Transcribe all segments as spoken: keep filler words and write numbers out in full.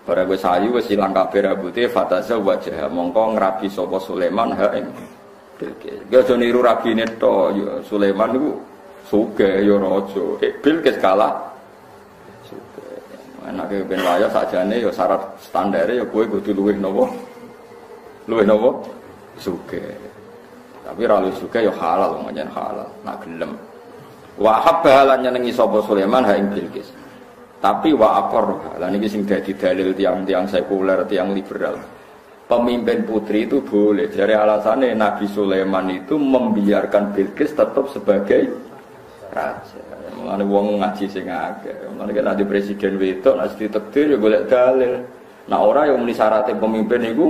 Barang wis ayu wis ilang kabeh rambuté fataza wajah mongko ngrabi sapa Sulaiman ha ing Bilqis. Ge aja niru rabine to ya Sulaiman niku sugih ya raja. Eh Bilqis kalah sugih. Anake ben wayah sakjane ya syarat standare ya kowe kudu luwih napa? Luwih napa? Sugih. Tapi ra luwih sugih ya halal wong nyen halal nak gelem. Wa habba lan nyenengi sapa Sulaiman ha ing Bilqis. Tapi wa aqor, lah niki sing dadi dalil tiang-tiang sekuler, tiang liberal. Pemimpin putri itu boleh. Dari alasannya Nabi Sulaiman itu membiarkan Bilqis tetap sebagai raja. Mulane wong ngaji sing akeh. Mulane kan ada presiden wedok nek ditakdir ya golek dalil. Nah ora yang muni syaratnya pemimpin iku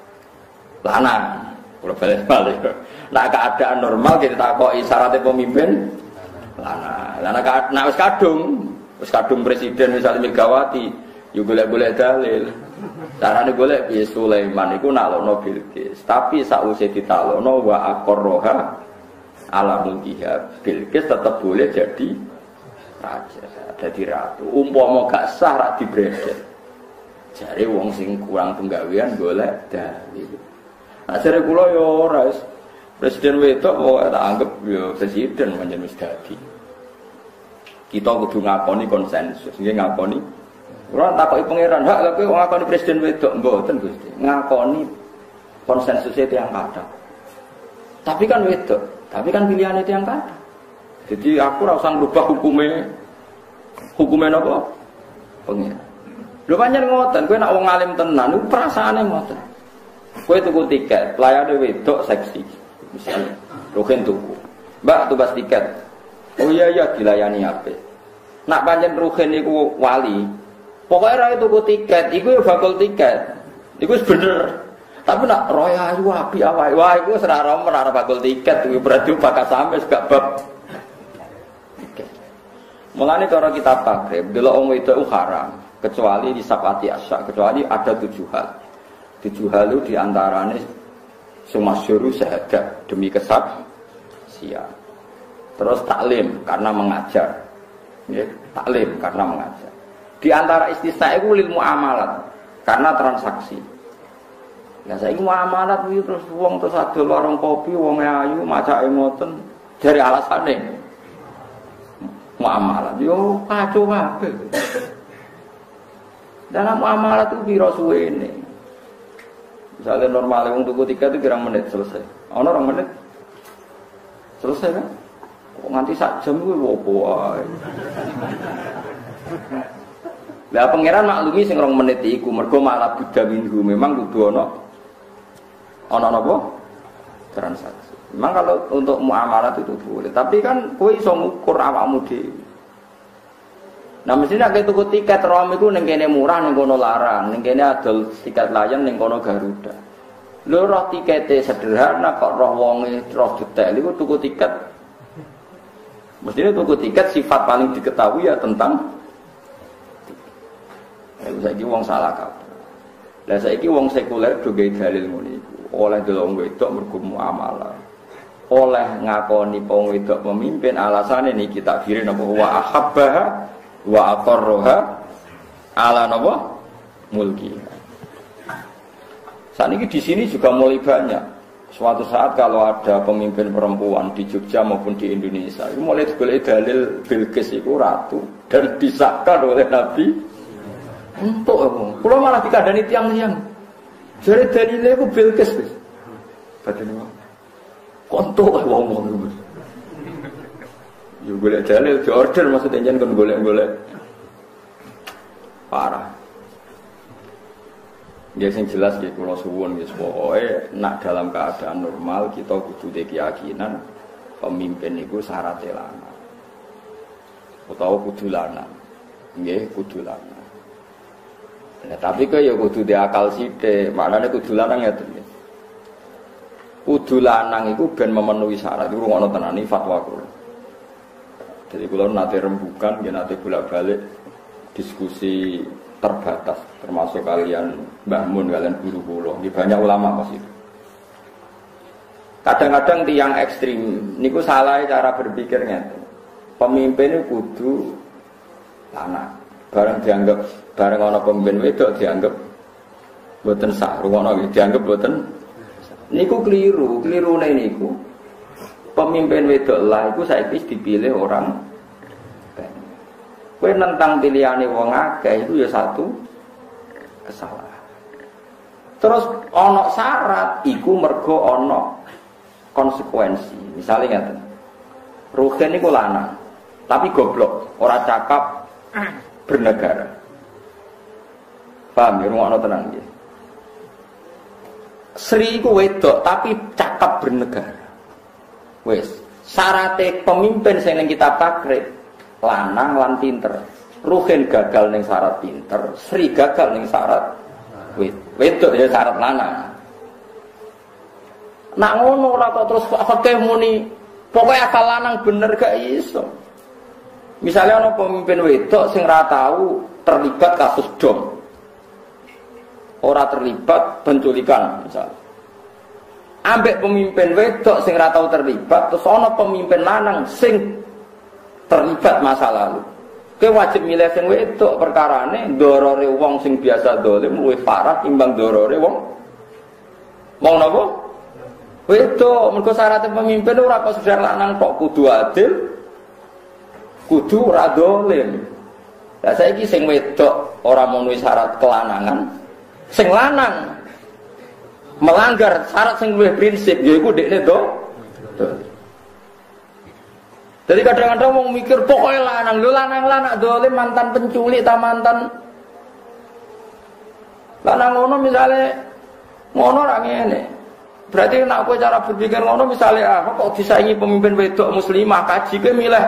lanang. Ora balik-balik. Nah keadaan normal kita takoki syaratnya pemimpin lanang. Lah nek wis kadung Terus kadung presiden misalnya Megawati, yuk golek-golek dalil. Carane golek piye Sulaiman iku nalokno Bilqis. Tapi sausé ditalokno wa aqarroha ala mulkiha. Bilqis tetap boleh jadi raja, jadi ratu. Umpama gak sah rak dibredel. Jare wong sing kurang penggawean golek dalil. Nah jare kula yo ora presiden wedok kok tak anggap yo presiden pancen wis dadi. Kita kudu ngakoni konsensus, nggih ngakoni. Ora takoki pangeran, hak lha kowe ngakoni presiden wedok mboten Gusti. Ngakoni konsensusnya tiyang kathah. Tapi kan wedok, tapi kan pilihane tiyang kathah. Jadi aku ora usah ngrubah hukume. Hukume napa? Pangeran. Lho pancen ngoten, kowe nek wong alim tenan niku perasaane ngoten. Kowe tuku tiket, pelayane wedok seksi. Misalnya, rohen tuku. Mbak tugas tiket. Oh iya iya dilayani apik. Nak pancen ruhen niku wali. Pokoke ra tuku tiket, iku ya bakul tiket. Iku wis bener. Tapi nak roy ayu apik awake. Wah iku wis ora ora bakul tiket, kuwi berarti bakal sampe gak bab. Oke. Mulane cara kita pakai delok wong wedok haram, kecuali di sapati asya, kecuali ada tujuh hal. Tujuh hal itu diantaranya sumasyuru syahadat demi kesaksian. Terus taklim karena mengajar, ya, taklim karena mengajar. Di antara istisna itu lil muamalat karena transaksi. Ya saya muamalat itu terus wong terus adol warung kopi, wong ayu macake ngoten dari alasane muamalat. Yo kacau kabeh. Dalam muamalat itu piro suwene. Misalnya normal wong tuku tiket itu pirang menit selesai. Ono rong menit selesai kan? Kok nganti sak jam kuwi opo wae. Lah pangeran maklumi sing rong menit iku mergo malah budha minggu memang kudu ana ana napa? Transaksi. Memang kalau untuk muamalat itu boleh, tapi kan kowe iso ngukur awakmu dhewe. Nah mestinya nek tuku tiket rom iku ning kene murah ning kono larang, ning kene adol tiket layan ning kono Garuda. Lho roh tikete sederhana kok roh wonge roh detail iku tuku tiket. Mestinya tuku tiket sifat paling diketahui ya tentang ya saiki wong salah kabeh. Lah saiki wong sekuler do gawe dalil ngono iku. Oleh delok wedok mergo muamalah. Oleh ngakoni wong wedok pemimpin alasane niki takdire napa wa ahabbaha wa aqarraha ala napa mulki. Saniki di sini juga mulai banyak. Suatu saat kalau ada pemimpin perempuan di Jogja maupun di Indonesia, itu mulai digoleki dalil Bilqis itu ratu dan disahkan oleh Nabi. Untuk apa? Kalau malah dikandani tiang-tiang. Jadi dalilnya itu Bilqis. Badane wae. Kontok wae wong-wong itu. Yo golek dalil di order maksudnya jangan kon golek-golek. Parah. Ya sing jelas nggih kula suwun nggih pokoke nak dalam keadaan normal kita kudu keyakinan pemimpin niku syaratnya lanang. Utawa kudu lanang. Nggih kudu lanang. Nah, tapi kok ya kudu di akal sithik, maknane kudu lanang ngeten nggih. Kudu lanang iku ben memenuhi syarat iku ngono tenan iki fatwa kula. Jadi kula nate rembukan nggih nate bolak-balik diskusi terbatas termasuk kalian Mbah Mun kalian guru kula di banyak ulama pas itu. Kadang-kadang tiang ekstrim niku salah cara berpikirnya. Pemimpin itu kudu lanang. Barang dianggap Bareng ana pemimpin wedok dianggap mboten sah, rumono dianggap mboten. Niku keliru, kelirune niku. Pemimpin wedok lah iku saiki dipilih orang. Kowe nentang pilihane wong akeh itu ya satu kesalahan. Terus ana syarat iku mergo ana konsekuensi. Misalnya ngaten. Rugen niku lanang, tapi goblok, ora cakap bernegara. Paham ya, rungokno tenang nggih. Sri iku wedok tapi cakap bernegara. Wis, syaraté pemimpin sing ning kitab takrib lanang lan pinter. Rugen gagal ning syarat pinter, Sri gagal ning syarat wed. Wedok ya syarat lanang. Nak ngono ora kok terus fakih muni pokoke akal lanang bener gak iso. Misalnya ana pemimpin wedok sing ora tahu terlibat kasus dom. Ora terlibat penculikan misalnya. Ambek pemimpin wedok sing ora tau terlibat, terus ana pemimpin lanang sing terlibat masa lalu. Kowe wajib milih sing wedok perkarane ndorore wong sing biasa dolim luwih parah timbang ndorore wong wong napa? Wedok. Mergo syarat pemimpin ora kok sedher lanang kok kudu adil, kudu ora dolim. Lah saiki sing wedok ora memenuhi syarat kelanangan. Sing lanang melanggar syarat sing luwih prinsip yaiku dekne do. Jadi kadang-kadang wong mikir pokoknya lanang, lho lanang-lanang dolim mantan penculik ta mantan lanang ngono misale ngono ra ngene. Berarti nek kowe cara berpikir ngono misale ah kok disaingi pemimpin wedok muslimah kaji ke milih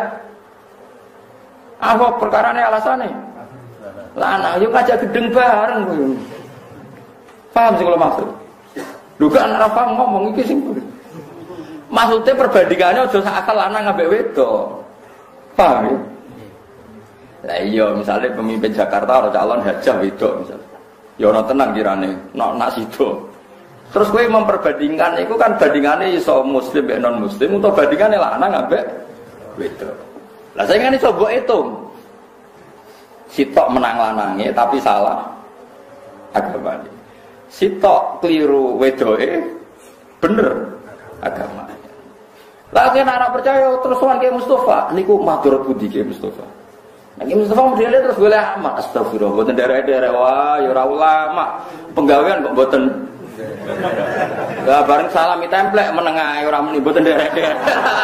apa perkarane alasane lanang yo ngajak gedeng bareng kowe. Paham sih kalau maksud? Duga anak paham ngomong iki sing maksudnya perbandingannya aja sakal lanang ambek wedok. Paham ya? Lah iya misalnya pemimpin Jakarta ora calon hajah wedok misalnya. Ya ono tenang kirane, nak nak sido. Terus kowe memperbandingkan iku kan bandingane iso muslim mbek non muslim utawa bandingane lanang ambek wedok. Lah saya kan iso mbok hitung. Sitok menang lanange tapi salah agamane. Sitok keliru wedoke bener agama. Lagi anak percaya terus sowan ke Mustafa niku matur budi ke Mustafa. Nek Mustafa modele terus golek amat astagfirullah mboten derek-derek wah ya ora ulama. Penggawean kok mboten. Lah bareng salami templek menengah ora muni mboten derek-derek.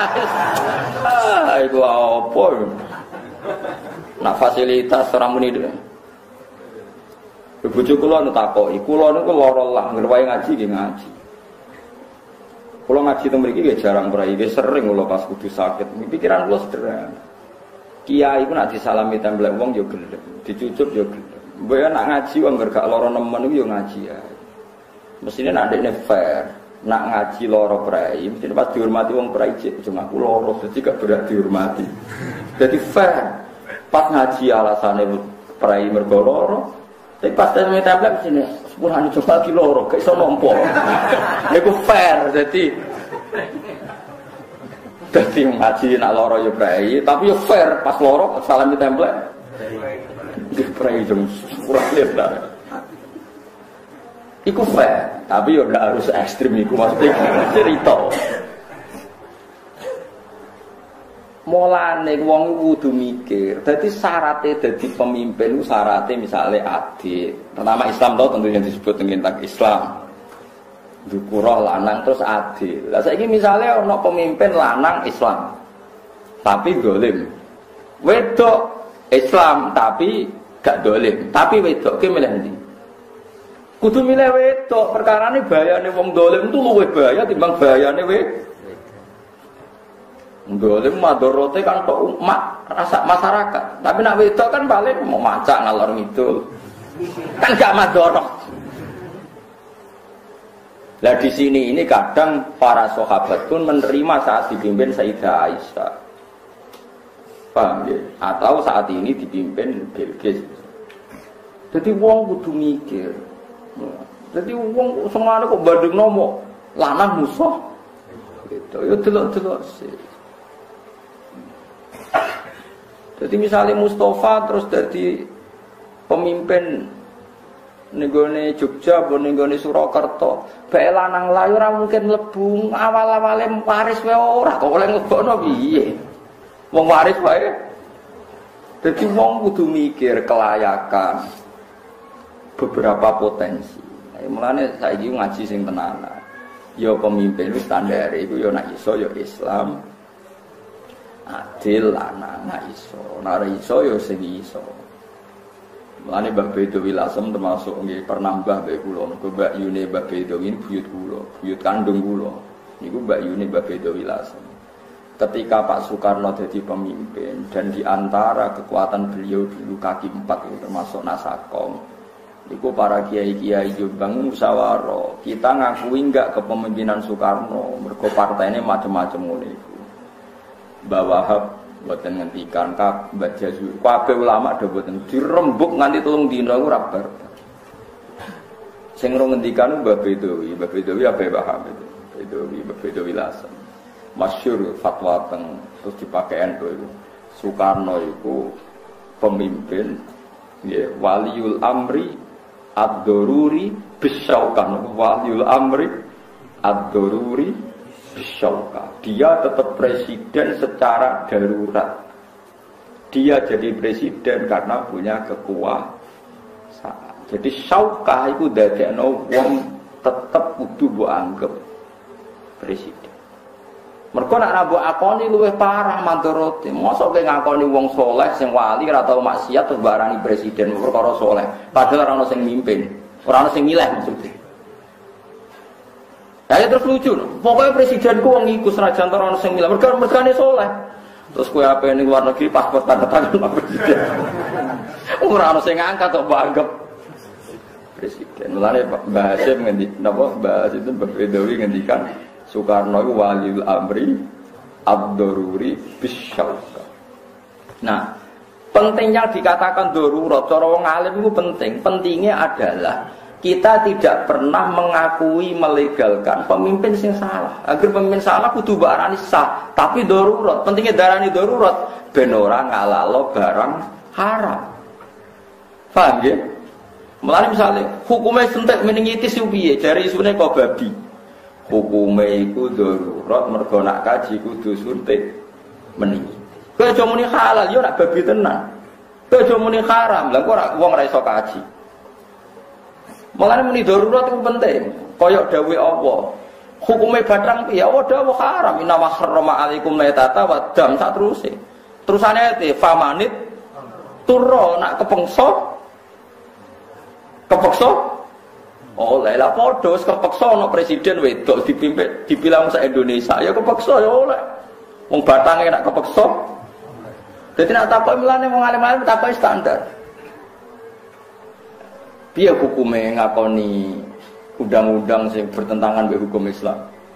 Ah iku apa? Nak fasilitas ora muni dhewe. Bojo kula nu takoki, kula niku lara lah ngerwae ngaji nggih ngaji. Kula ngaji teng mriki nggih jarang prai, nggih sering kula pas kudu sakit. Pikiran kula sederhana. Kiai iku nak disalami templek wong ya gelem, dicucup ya gelem. Mbok nak ngaji wong gak lara nemen iku ya ngaji ae. Mesine nak ndekne fair, nak ngaji lara prai, mesti pas dihormati wong prai cek cuma aku lara dadi gak berat dihormati. Dadi fair. Pas ngaji alasane prai mergo lara tapi pas temu template sini, sepuluhan coba kilo loro, gak iso nompo. Niku fair, jadi, jadi ngaji nak loro yo prei, tapi yo fair pas loro salam di template. Di prei jam sepuluh lihat. Iku fair, tapi yo gak harus ekstrim iku maksudnya cerita. Mulane wong kudu mikir. Dadi syaratnya dadi pemimpin ku syaratnya misalnya adil. Pertama Islam tau tentu yang disebut tentang Islam. Dukurah lanang terus adil. Lah saiki misalnya ana pemimpin lanang Islam. Tapi dolim. Wedok Islam tapi gak dolim. Tapi wedok ki milih ndi? Kudu milih wedok. Perkarane bahayane wong dolim itu luwih bahaya timbang bahayane wedok. Dolim madorote kan kok umat rasa masyarakat. Tapi nak wedok kan paling mau macak ngalor ngidul. Kan gak madorot. Lah di sini ini kadang para sahabat pun menerima saat dipimpin Sayyidah Aisyah. Paham ya? Atau saat ini dipimpin Bilqis. Jadi wong kudu mikir. Jadi wong semana kok banding nomo lanang musuh. Gitu. Ya delok-delok sih. Jadi misalnya Mustafa terus jadi pemimpin nenggone Jogja, nenggone Surakarta, bae lanang layu ora mungkin mlebu awal-awale waris wae ora kok oleh nglebokno piye. Wong waris wae. Dadi wong kudu mikir kelayakan beberapa potensi. Mulane saiki ngaji sing tenanan. Ya pemimpin wis standare iku ya nek iso ya Islam. Adil lanang nek iso, nek ora iso ya sing iso. Mulane Mbah Bedowi Lasem termasuk nggih pernah Mbah Mbah kula niku Mbak Yune Mbah Bedowi buyut kula, buyut kandung kula. Niku Mbak Yune Mbah Bedowi Lasem. Ketika Pak Soekarno jadi pemimpin dan diantara kekuatan beliau dulu kaki empat termasuk Nasakom. Niku para kiai-kiai Jombang musyawarah. Kita ngakui enggak kepemimpinan Soekarno, mergo partainya macam-macam ngono iku. Mbah Wahab boten ngendikan kak baca suwi kabeh ulama do boten dirembuk nganti telung dina ora bar. Sing ro ngendikan Mbah Bedowi, Mbah Bedowi apa paham itu. Bedowi, Mbah Bedowi Lasem. Masyhur fatwa teng terus dipakai ento itu. Soekarno itu pemimpin ya waliul amri ad-daruri bisyaukan waliul amri ad-daruri bisyauka. Dia tetap presiden secara darurat. Dia jadi presiden karena punya kekuasaan. Jadi syauka itu dadekno wong tetep kudu mbok anggap presiden. Mergo nek ora mbok akoni luwih parah mandorote. Mosok kowe ngakoni wong saleh sing wali ora tau maksiat terus barani presiden perkara saleh. Padahal ora ono sing mimpin, ora ono sing milih maksudnya. Ya terus lucu, pokoknya presidenku wong iku senajan ora ono sing milih, mergo mergane saleh. Terus kowe ape ning luar negeri paspor tanda tangan Pak Presiden. Ora ono sing ngangkat kok mbok anggap presiden. Mulane Mbah Hasyim ngendi napa Mbah Hasyim itu Mbah Bedowi ngendikan Soekarno itu waliul amri ad-daruri bisyauka. Nah, pentingnya dikatakan darurat cara wong alim itu penting. Pentingnya adalah kita tidak pernah mengakui melegalkan pemimpin yang salah. Agar pemimpin salah kudu barani sah, tapi darurat. Pentingnya darani darurat ben ora ngalalo barang haram. Paham ya? Mulane misalnya hukumnya sentek meningitis piye jare isune kok babi. Hukume iku darurat mergo nak kaji kudu suntik meningi. Kowe aja muni halal yo nak babi tenan. Kowe aja muni haram, lha kok ora wong ora iso kaji. Mulane muni darurat itu penting. Kaya dawuh Allah. Hukume bathang piye? Allah dawuh haram, inna wa harrama alaikum laitata wa dam sak teruse. Terusane te famanit turro nak kepengso kepeksa oh lah lah padha kepeksa ana presiden wedok dipimpin dipilang sak Indonesia ya kepeksa ya oleh wong batange nak kepeksa dadi nak takok milane wong alim-alim takok standar piye hukume ngakoni undang-undang sing bertentangan dengan hukum Islam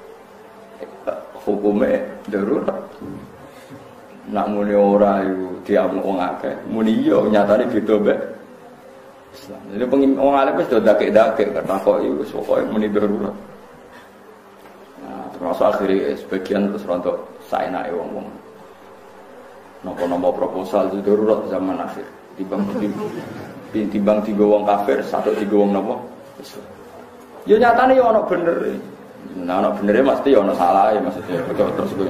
hukume darurat nak muni ora yo diamuk wong akeh muni iya nyatane beda mbek Islam. Jadi wong alim wis do dakek-dakek karena kok iku wis pokoke muni darurat. Nah, termasuk akhirnya sebagian terus rontok saenake wong-wong. Napa-napa proposal itu darurat zaman akhir. Timbang timbang tiga wong kafir, satu tiga wong napa? Islam. Ya nyatane yo ana bener. Nah, ana benere mesti yo ana salahe maksudnya. Terus kuwi.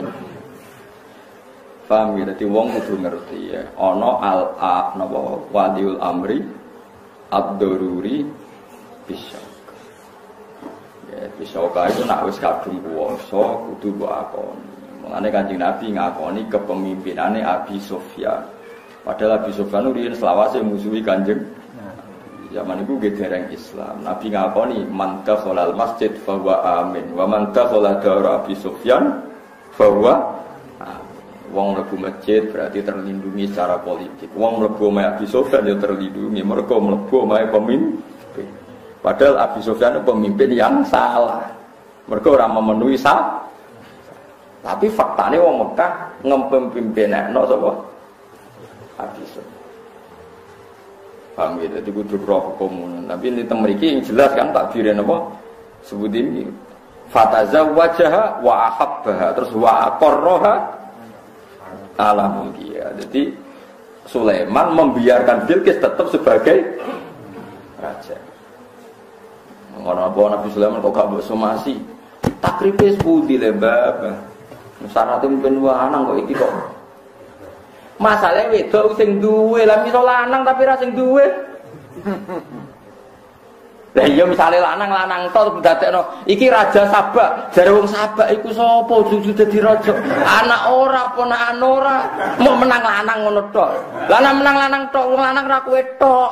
Paham ya, dadi wong kudu ngerti ya. Ana al-a napa waliul amri ad-daruri bisyauka. Ya, bisyauka itu nak wis kadung kuwasa kudu mbok akoni. Mulane Kanjeng Nabi ngakoni kepemimpinane Abi Sufyan. Padahal Abi Sufyan riyen selawase musuhi Kanjeng. Zaman itu dereng Islam. Nabi ngakoni man dakhalal masjid fa huwa amin wa man dakhala dar Abi Sufyan fa huwa wong mlebu masjid berarti terlindungi secara politik. Wong mlebu omahe Abi Sufyan ya terlindungi mergo mlebu omahe pemimpin. Padahal Abi Sufyan itu pemimpin yang salah. Mergo ora memenuhi syarat. Tapi faktane wong Mekah ngempemimpinane sapa? Abi Sufyan. Paham ya, jadi kudu roh hukum. Tapi ini mriki jelas kan takbire napa? Sebut ini fatazawwajaha wa ahabbaha terus wa aqarraha alam ya. Jadi Sulaiman membiarkan Bilqis tetap sebagai raja. Orang apa Nabi Sulaiman kok gak mbok somasi. Takripe sepundi le Mbak. Syaratnya mungkin wah lanang kok iki kok. Masalahnya wedok sing duwe, lah misal lanang tapi ra sing duwe. Lah iya misale lanang-lanang tok dadekno iki raja Sabak, jare wong Sabak iku sapa juju dadi raja? Anak ora, ponakan ora, mau menang lanang ngono tok. Lah nek menang lanang tok, wong lanang ra kowe tok.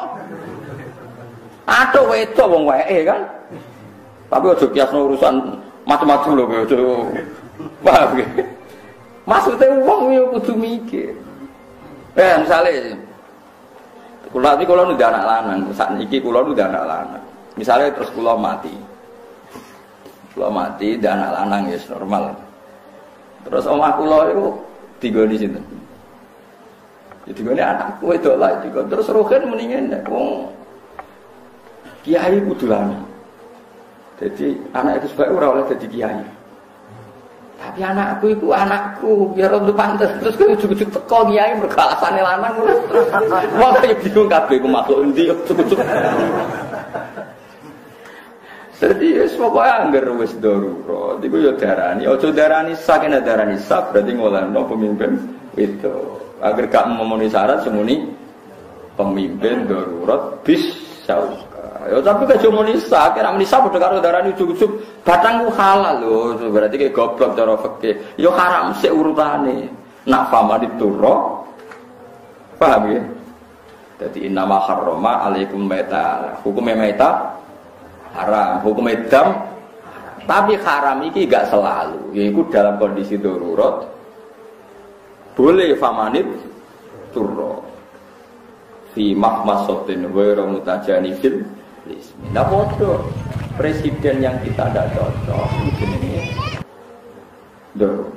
Atuk wedok wong wae kan. Tapi aja kiasno urusan macam-macam lho kowe aja. Paham ge? Maksude wong yo kudu mikir. Eh misale kula iki kula nu anak lanang, sakniki kula nu anak lanang. Misalnya terus kula mati, kula mati dan anak lanang ya normal. Terus omah kula itu digoni sinten? Ya digoni anakku itu lah juga. Terus rohen mendingan, wong kiai kudu lanang. Jadi anak itu sebaik ora oleh jadi kiai. Tapi anakku itu anakku biar untuk pantas. Terus kau cukup-cukup teko kiai berkalasane lanang. Wong kaya bingung kabeh ku makhluk endi cukup-cukup. Jadi wis pokoke angger wis darurat iku ya darani, aja darani saking darani sak berarti ngolehno pemimpin itu. Agar gak memenuhi syarat semuni pemimpin darurat bis sauka. Ya tapi gak cuma nisa, kira nisa padha karo darani ujug-ujug batangku halal lho, berarti kayak goblok cara fikih. Ya haram sik urutane. Nak fama diturro. Paham ya? Jadi innama harrama alaikum maita. Hukum maita haram, hukum edam, tapi haram ini gak selalu, yaitu dalam kondisi darurat boleh famanit turro fi mahmasotin wera mutajanifil lismi. Nah bodoh presiden yang kita tidak cocok itu ini darurat.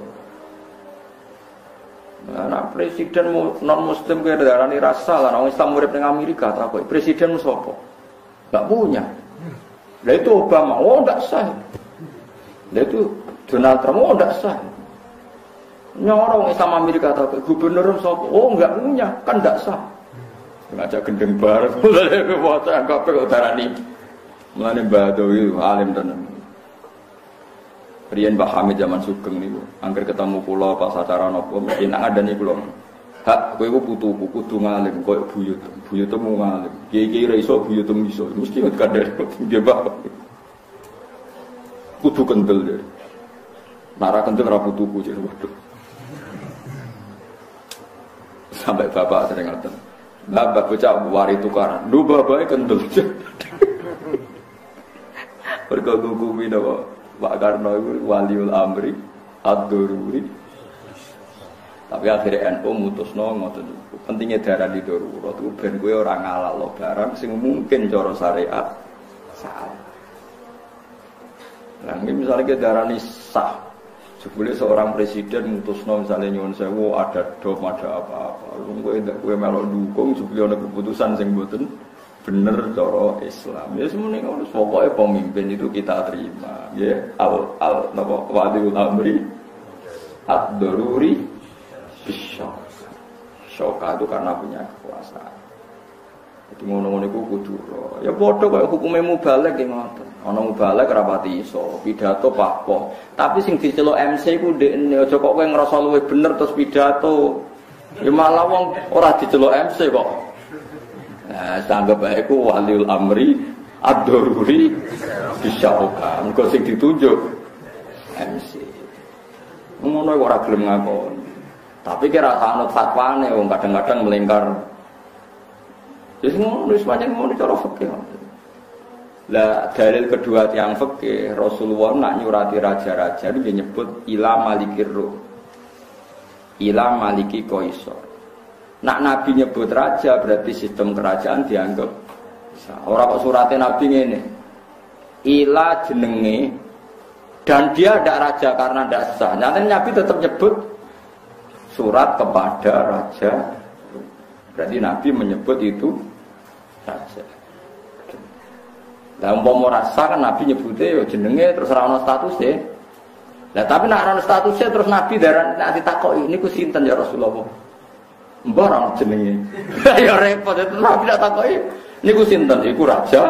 Nah presiden non muslim kaya darani rasa lah, orang Islam urip ning Amerika tak presiden sopo gak punya. Lah itu Obama, oh enggak sah. Lah itu Donald Trump, oh enggak sah. Nyorong Islam Amerika tahu gubernur sapa? Oh enggak punya, kan enggak sah. Ngajak gendeng bar, mulane foto kabeh kok darani. Mulane Badawi alim tenan. Riyen Mbah Hamid zaman Sugeng niku, angger ketemu kula pas acara napa mesti nak ngandani kula. Hak kowe iku putuku kudu ngalim koyo buyut. Buyutmu ngalim. Kiai-kiai ra iso buyutmu iso. Mesti kadang nggih Pak. Kudu kendel ya. Nara kendel ra putuku jare waduh. Sampai bapak sering ngaten. Bapak bocah wari tukaran. Lho bapak kendel. Pergo gugumi napa Pak Karno iku waliul amri ad-daruri. Tapi akhirnya N U mutusno ngoten niku. Pentingnya darah di darurat itu ben kowe ora ngalalno barang sing mungkin cara syariat salah. Lah misalnya ke darani sah. Sebelum seorang presiden mutusno misalnya nyuwun sewu ada dom ada apa-apa. Lu kowe ndak kowe melok dukung sebelum ana keputusan sing mboten bener cara Islam. Ya semuanya ngono pokoke pemimpin itu kita terima. Ya al al napa waliul amri ad-daruri Syok, syok itu karena punya kekuasaan. Jadi ngono-ngono itu kudu. Ya bodoh kayak hukumnya mubalek yang ngotot. Ono mubalek rapati iso, pidato pakpo. Tapi sing diceluk M C ku ndekne aja kok kowe ngrasa luwih bener terus pidato. Ya malah wong ora diceluk M C kok. Nah, sanggep bae ku waliul amri ad-daruri bisyauka. Engko sing ditunjuk M C. Ngono kok ora gelem ngakoni. Tapi kira sanut fatwane wong kadang-kadang melingkar. Wis ngono wis pancen ngono cara fikih. Lah dalil kedua tiang fikih Rasulullah nak nyurati raja-raja iki nyebut ila malikir ruh. Ila maliki qaisar. Nak nabi nyebut raja berarti sistem kerajaan dianggap ora kok surate nabi ngene. Ila jenenge dan dia tidak raja karena tidak sah. Nyatanya nabi tetap nyebut surat kepada raja. Berarti Nabi menyebut itu raja. Lah umpama rasa kan Nabi nyebutnya ya jenenge terus ora ono statuse. Lah tapi nek ora ono statuse terus Nabi daran nek ditakoki niku sinten ya Rasulullah. Mbah ora jenenge. Ya repot itu Nabi tak takoki. Niku sinten? Iku raja.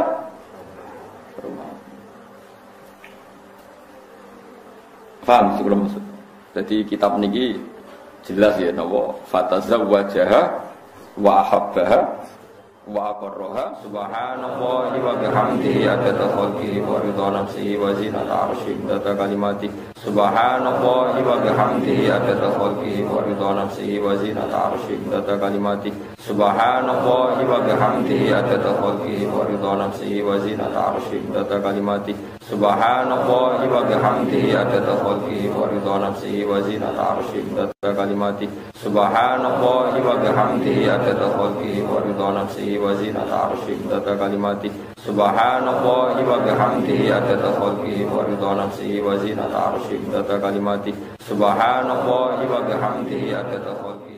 Paham sebelum masuk. Jadi kitab niki jelas ya napa fatazawwajaha wa ahabbaha wa aqarraha subhanallahi wa bihamdihi adada khalqihi wa ridha nafsihi wa zinata arsyihi data kalimati subhanallahi wa bihamdihi adada khalqihi wa ridha nafsihi wa zinata arsyihi data kalimati subhanallahi wa bihamdihi adada khalqihi wa ridha nafsihi wa zinata arsyihi data kalimati subhanallahi wa bihamdihi adada khalqihi wa ridha nafsihi wa zinata arsyihi data kalimati subhanallahi wa bihamdihi adada khalqihi wa ridha nafsihi wa zinata arsyihi data kalimati subhanallahi wa bihamdihi adada khalqihi wa ridha nafsihi wa zinata arsyihi data kalimati subhanallahi wa bihamdihi adada khalqihi